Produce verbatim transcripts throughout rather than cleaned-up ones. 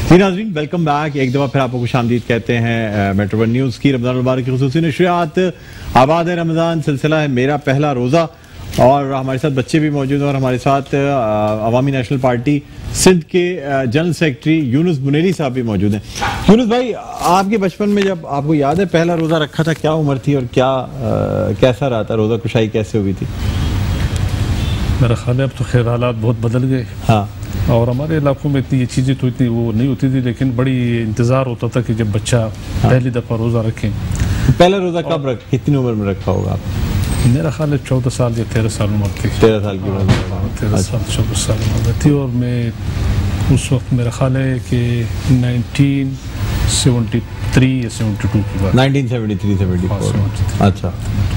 جی ناظرین welcome back, ایک دفعہ پھر آپ کو خوش آمدید کہتے ہیں میٹرو ون نیوز کی رمضان المبارک کی خصوصی نشریات آباد ہے رمضان سلسلہ ہے میرا پہلا روزہ، اور ہمارے ساتھ بچے بھی موجود ہیں اور ہمارے ساتھ عوامی نیشنل پارٹی سندھ کے جنرل سیکرٹری یونس بنیری صاحب بھی موجود ہیں۔ یونس بھائی، آپ کے بچپن میں جب آپ کو یاد ہے پہلا روزہ رکھا تھا، کیا عمر تھی اور کیا کیسا رہا تھا، روزہ کشائی کیسے ہوئی تھی؟ میرا خیال ہے اب تو خیر حالات بہت بدل گئے، ہاں، اور ہمارے علاقوں میں اتنی یہ چیزیں تو اتنی وہ نہیں ہوتی تھی، لیکن بڑی انتظار ہوتا تھا کہ جب بچہ پہلی دفعہ روزہ رکھیں۔ پہلا روزہ کب رکھ کتنی عمر میں رکھا ہوگا آپ؟ میرا خیال ہے چودہ سال یا تیرہ سال عمر تھی، تیرہ سال کی عمر، تیرہ سال چودہ سال عمر تھی، اور میں اس وقت میرا خیال ہے کہ نائنٹین سیونٹی تھری یا سیونٹی ٹو کی بات، nineteen seventy three seventy four, اچھا۔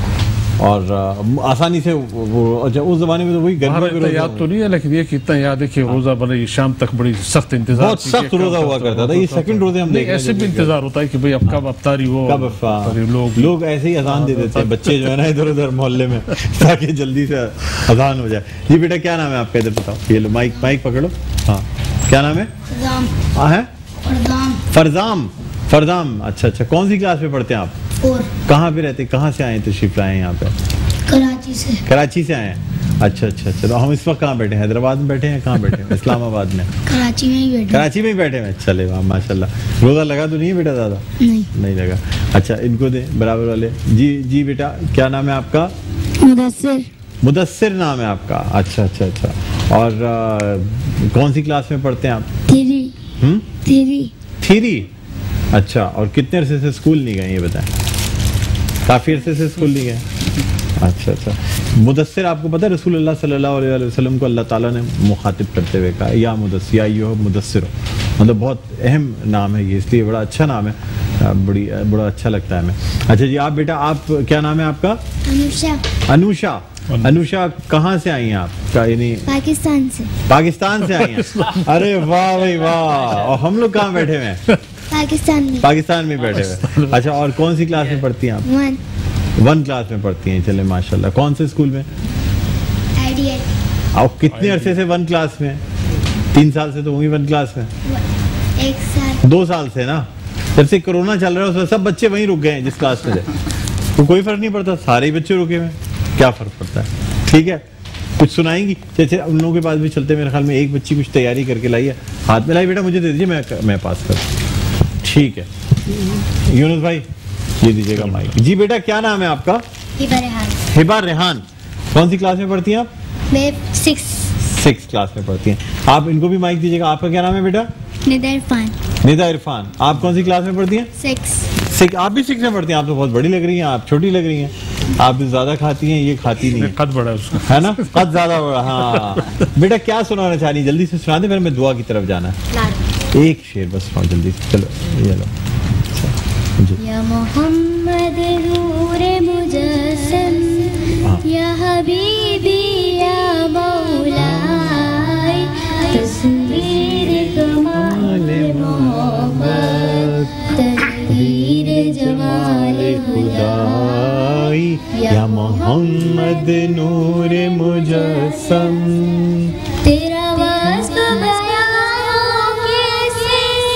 اور آسانی سے اس زمانے میں تو وہی اتنا یاد تو نہیں ہے، لیکن یہ کہ اتنا یاد ہے کہ روزہ بڑی شام تک بڑی سخت انتظار، بہت سخت روزہ ہوا کرتا تھا۔ یہ سیکنڈ روزے ہم دیکھ ایسے بھی انتظار ہوتا ہے کہ بھئی اب کب افطاری ہو، لوگ لوگ ایسے ہی اذان دے دیتے ہیں بچے جو ہے نا ادھر ادھر محلے میں، تاکہ جلدی سے اذان ہو جائے۔ جی بیٹا کیا نام ہے آپ کا؟ ادھر بتاؤ، یہ لو مائک مائک پکڑو۔ ہاں، کیا نام ہے؟ فرزام ہے؟ فرزام فرزام اچھا اچھا، کون سی کلاس میں پڑھتے ہیں آپ؟ کہاں پہ رہتے ہیں، کہاں سے آئے ہیں تشریف لائے ہیں یہاں پہ؟ کراچی سے۔ کراچی سے آئے ہیں، اچھا اچھا اچھا۔ تو ہم اس وقت کہاں بیٹھے ہیں؟ حیدرآباد میں بیٹھے ہیں؟ کہاں بیٹھے ہیں؟ اسلام آباد میں؟ کراچی میں ہی بیٹھے کراچی میں ہی بیٹھے ہیں، چلے واہ ماشاء اللہ۔ روزہ لگا تو نہیں ہے بیٹا زیادہ؟ نہیں لگا، اچھا ان کو دیں برابر والے۔ جی جی بیٹا کیا نام ہے آپ کا؟ مدثر۔ مدثر نام ہے آپ کا، اچھا اچھا اچھا۔ اور کون سی کلاس میں پڑھتے ہیں آپ؟ تھری۔ ہم تھری تھری، اچھا۔ اور کتنے عرصے سے اسکول نہیں گئے یہ بتائیں؟ کافی عرصے سے اسکول نہیں گئے، اچھا اچھا۔ مدثر آپ کو پتہ ہے رسول اللہ صلی اللہ علیہ وسلم کو اللہ تعالیٰ نے مخاطب کرتے ہوئے کہا یا مدثر یا ایھا مدثر، مطلب بہت اہم نام ہے یہ، اس لیے بڑا اچھا نام ہے، بڑی بڑا اچھا لگتا ہے ہمیں۔ اچھا جی آپ بیٹا، آپ کیا نام ہے آپ کا؟ انوشا۔ انوشا، انوشا کہاں سے آئی ہیں آپ کا؟ یعنی پاکستان سے۔ پاکستان سے آئی ہیں، ارے واہ بھائی واہ۔ اور ہم لوگ کہاں بیٹھے ہوئے ہیں؟ پاکستان میں۔ پاکستان میں بیٹھے ہوئے، اچھا۔ اور کون سی کلاس میں پڑھتی ہیں آپ؟ ون۔ ون کلاس میں پڑھتی ہیں، چلے ماشاء اللہ۔ کون سے اسکول میں؟ I D L. اور کتنے عرصے سے ون کلاس میں؟ تین سال سے تو ہوئی ون کلاس میں؟ ایک سال۔ دو سال سے نا، جب سے کرونا چل رہا ہے اس میں سب بچے وہیں رک گئے ہیں جس کلاس میں تھے، تو کوئی فرق نہیں پڑتا، سارے ہی بچے رکے ہوئے ہیں، کیا فرق پڑتا ہے؟ ٹھیک ہے، کچھ سنائیں گی؟ اچھا ان لوگوں کے پاس بھی چلتے، میرے خیال میں ایک بچی کچھ تیاری کر کے لائی ہے، ہاتھ میں لائی، بیٹا مجھے دے دیجیے، میں میں پاس کر۔ ٹھیک ہے یونس بھائی یہ دیجیے گا مائک۔ جی بیٹا کیا نام ہے آپ کا؟ ہبا ریحان۔ ہبا ریحان، کون سی کلاس میں پڑھتی ہیں آپ؟ میں سکس۔ سکس کلاس میں پڑھتی ہیں آپ، ان کو بھی مائک دیجیے گا۔ آپ کا کیا نام ہے بیٹا؟ ندا عرفان۔ ندا عرفان، آپ کون سی کلاس میں پڑھتی ہیں؟ سکس۔ سکس، آپ بھی سکس میں پڑھتی ہیں؟ آپ تو بہت بڑی لگ رہی ہیں، آپ چھوٹی لگ رہی ہیں، آپ بھی زیادہ کھاتی ہیں، یہ کھاتی نہیں ہے، قد بڑا ہے اس کا، ہے نا، قد زیادہ بڑا۔ ہاں بیٹا کیا سنانا چاہ رہی ہیں؟ جلدی سے سنا دیں، پھر ہمیں دعا کی طرف جانا ہے۔ ایک شعر بس سناؤ جلدی سے، چلو یہ لو جی۔ یا محمد نور مجسم، یا حبیبی یا مولائی، تصویر کمال محبت، تحریر جمال خدائی، یا محمد نور مجسم، تیرا وصف بیان کیسے،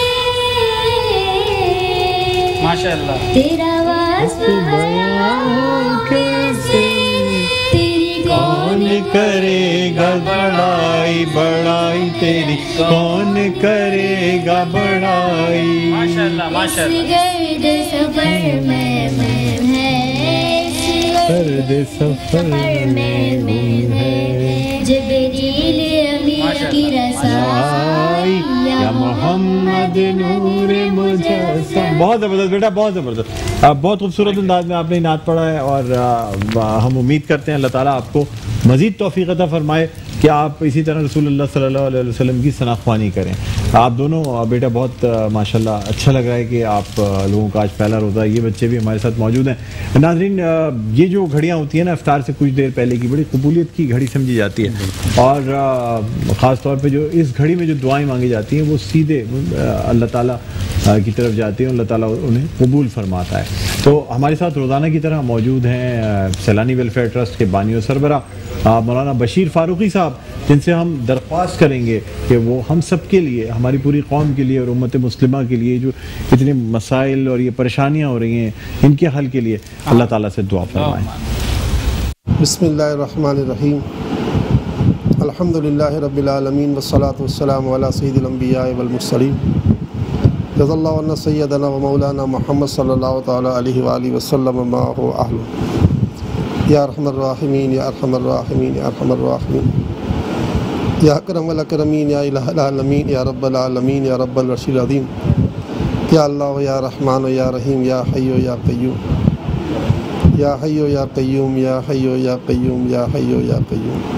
ماشاءاللہ، تیرا وصف بیان کیسے، تیری کون کرے گا بڑائی، بڑائی تیری کون کرے گا بڑائی، ماشاءاللہ ماشاءاللہ۔ گرد سفر میں میں ہے، گرد سفر میں میں ہے، جبریل امین کی رسائی، یا محمد نور مجسم۔ بہت زبردست بیٹا، بہت زبردست، بہت خوبصورت انداز میں آپ نے نعت پڑھا ہے، اور ہم امید کرتے ہیں اللہ تعالیٰ آپ کو مزید توفیق عطا فرمائے کہ آپ اسی طرح رسول اللہ صلی اللہ علیہ وسلم کی ثنا خوانی کریں۔ آپ دونوں بیٹا بہت ماشاءاللہ اچھا لگ رہا ہے کہ آپ لوگوں کا آج پہلا روزہ، یہ بچے بھی ہمارے ساتھ موجود ہیں۔ ناظرین یہ جو گھڑیاں ہوتی ہیں نا افطار سے کچھ دیر پہلے کی، بڑی قبولیت کی گھڑی سمجھی جاتی ہے، اور خاص طور پہ جو اس گھڑی میں جو دعائیں مانگی جاتی ہیں وہ سیدھے اللہ تعالیٰ کی طرف جاتی ہیں، اللہ تعالیٰ انہیں قبول فرماتا ہے۔ تو ہمارے ساتھ روزانہ کی طرح موجود ہیں سیلانی ویلفیئر ٹرسٹ کے بانی و سربراہ مولانا بشیر فاروقی صاحب، جن سے ہم درخواست کریں گے کہ وہ ہم سب کے لیے، ہماری پوری قوم کے لیے اور امت مسلمہ کے لیے جو اتنے مسائل اور یہ پریشانیاں ہو رہی ہیں، ان کے حل کے لیے اللہ تعالیٰ سے دعا فرمائیں۔ بسم اللہ الرحمن الرحیم، الحمد للہ رب العالمین والصلاة والسلام علی سید الانبیاء والمرسلین، جزا اللہ عنا سیدنا و مولانا محمد صلی اللہ تعالی علیہ وآلہ وسلم ما هو اہل، یا ارحم الراحمین یا ارحم الراحمین یا ارحم الراحمین، یا اکرم الاکرمین یا الہ العالمین یا رب العالمین یا رب العرش العظیم، یا اللہ یا رحمان و یا رحیم یا حی و یا قیوم، یا حی و یا قیوم، یا حی و یا قیوم، یا حی و یا قیوم،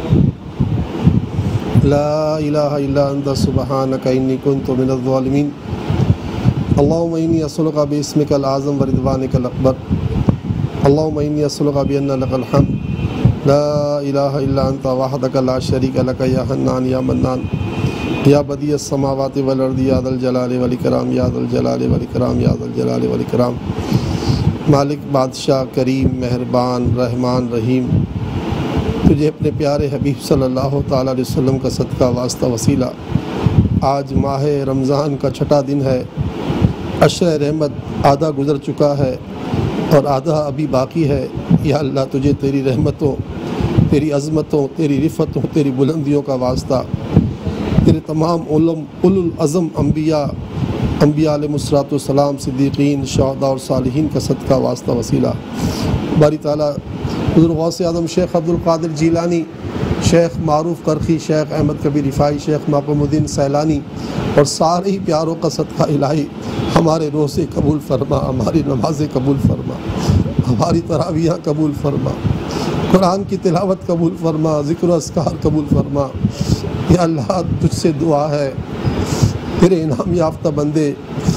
لا الہ الا انت سبحانک انی کنت من الظالمین، اللہم انی اسألک باسمک العظم ورضوانک الاکبر، اللہم انی اسألک بان لک الحمد لا الہ الا انت وحدک لا شریک لک یا حنان یا منان یا بدیع السماوات والارض یا ذا الجلال والاکرام یا ذا الجلال والاکرام یا ذا الجلال والاکرام، مالک بادشاہ کریم مہربان رحمان رحیم، تجھے اپنے پیارے حبیب صلی اللہ تعالیٰ علیہ وسلم کا صدقہ واسطہ وسیلہ، آج ماہ رمضان کا چھٹا دن ہے، عشر رحمت آدھا گزر چکا ہے اور آدھا ابھی باقی ہے۔ یا اللہ تجھے تیری رحمتوں، تیری عظمتوں، تیری رفتوں، تیری بلندیوں کا واسطہ، تیرے تمام علم اولو العظم انبیاء انبیاء علیہ الصلوۃ والسلام، صدیقین، شہداء اور صالحین کا صدقہ واسطہ وسیلہ، باری تعالیٰ حضور غوث اعظم شیخ عبد القادر جیلانی، شیخ معروف کرخی، شیخ احمد کبیر رفاعی، شیخ معقوم الدین سیلانی اور سارے ہی پیاروں کا صدقہ الہی ہمارے روزے قبول فرما، ہماری نمازیں قبول فرما، ہماری تراویحیں قبول فرما، قرآن کی تلاوت قبول فرما، ذکر و اذکار قبول فرما۔ یا اللہ تجھ سے دعا ہے، تیرے انعام یافتہ بندے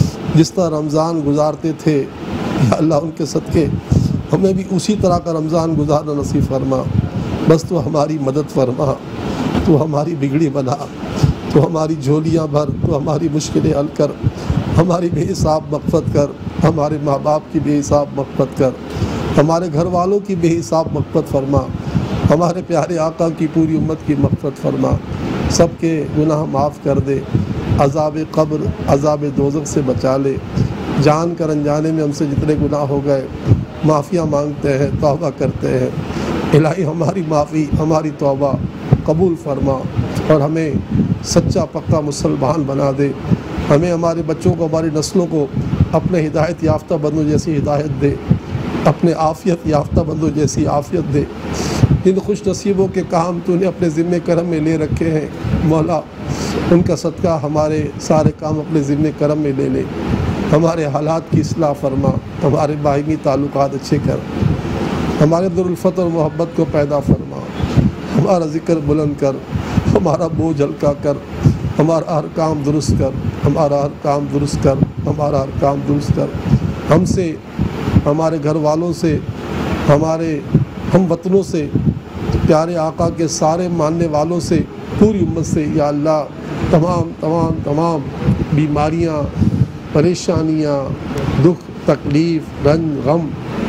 جس طرح رمضان گزارتے تھے، یا اللہ ان کے صدقے ہمیں بھی اسی طرح کا رمضان گزارنا نصیب فرما، بس تو ہماری مدد فرما، تو ہماری بگڑی بنا، تو ہماری جھولیاں بھر، تو ہماری مشکلیں حل کر، ہماری بے حساب مغفرت کر، ہمارے ماں باپ کی بے حساب مغفرت کر، ہمارے گھر والوں کی بے حساب مغفرت فرما، ہمارے پیارے آقا کی پوری امت کی مغفرت فرما، سب کے گناہ معاف کر دے، عذاب قبر عذاب دوزخ سے بچا لے، جان کر انجانے میں ہم سے جتنے گناہ ہو گئے معافیاں مانگتے ہیں، توبہ کرتے ہیں، الہی ہماری معافی ہماری توبہ قبول فرما اور ہمیں سچا پکا مسلمان بنا دے، ہمیں ہمارے بچوں کو، ہماری نسلوں کو اپنے ہدایت یافتہ بندوں جیسی ہدایت دے، اپنے عافیت یافتہ بندوں جیسی عافیت دے۔ ان خوش نصیبوں کے کام تو نے اپنے ذمہ کرم میں لے رکھے ہیں، مولا ان کا صدقہ ہمارے سارے کام اپنے ذمہ کرم میں لے لے، ہمارے حالات کی اصلاح فرما، ہمارے باہمی تعلقات اچھے کر، ہمارے در الفت اور محبت کو پیدا فرما، ہمارا ذکر بلند کر، ہمارا بوجھ ہلکا کر، ہمارا ہر کام درست کر، ہمارا ہر کام درست کر، ہمارا ہر کام درست کر، ہم سے، ہمارے گھر والوں سے، ہمارے ہم وطنوں سے، پیارے آقا کے سارے ماننے والوں سے، پوری امت سے، یا اللہ تمام تمام تمام بیماریاں، پریشانیاں، دکھ تکلیف، رنج غم،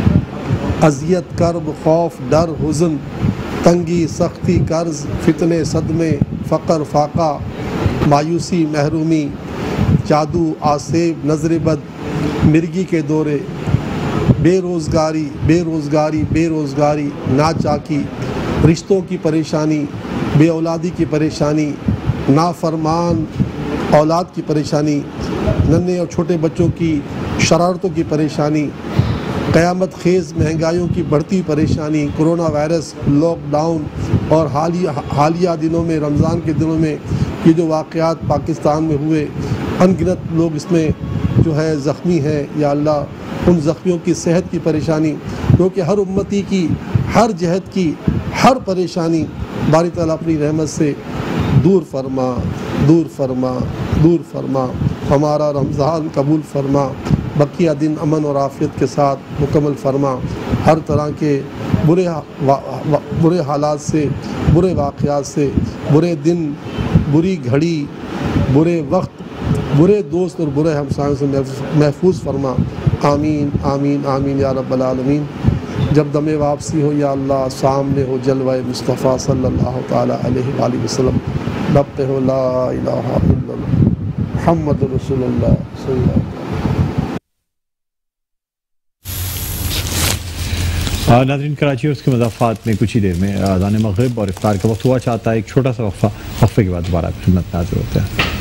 اذیت کرب خوف ڈر حزن، تنگی سختی قرض فتنے صدمے فقر فاقہ مایوسی محرومی جادو آسیب نظر بد مرگی کے دورے بے روزگاری بے روزگاری بے روزگاری ناچاکی رشتوں کی پریشانی بے اولادی کی پریشانی نافرمان اولاد کی پریشانی ننھے اور چھوٹے بچوں کی شرارتوں کی پریشانی قیامت خیز مہنگائیوں کی بڑھتی پریشانی کرونا وائرس لاک ڈاؤن اور حالیہ حالیہ دنوں میں رمضان کے دنوں میں یہ جو واقعات پاکستان میں ہوئے ان گنت لوگ اس میں جو ہے زخمی ہیں یا اللہ ان زخمیوں کی صحت کی پریشانی کیونکہ ہر امتی کی ہر جہت کی ہر پریشانی باری تعالیٰ اپنی رحمت سے دور فرما دور فرما دور فرما ہمارا رمضان قبول فرما بقیہ دن امن اور عافیت کے ساتھ مکمل فرما ہر طرح کے برے برے حالات سے برے واقعات سے برے دن بری گھڑی برے وقت برے دوست اور برے ہمسایوں سے محفوظ فرما، آمین آمین آمین یا رب العالمین۔ جب دم واپسی ہو یا اللہ سامنے ہو جلوہ مصطفیٰ صلی اللہ تعالیٰ علیہ وآلہ وسلم، لب پہ ہو لا الہ الا اللہ محمد رسول اللہ صلی اللہ علیہ وسلم۔ ناظرین کراچی اور اس کے مضافات میں کچھ ہی دیر میں اذان مغرب اور افطار کا وقت ہوا چاہتا ہے، ایک چھوٹا سا وقفہ، وقفے کے بعد دوبارہ خدمت میں حاضر ہوتے ہیں۔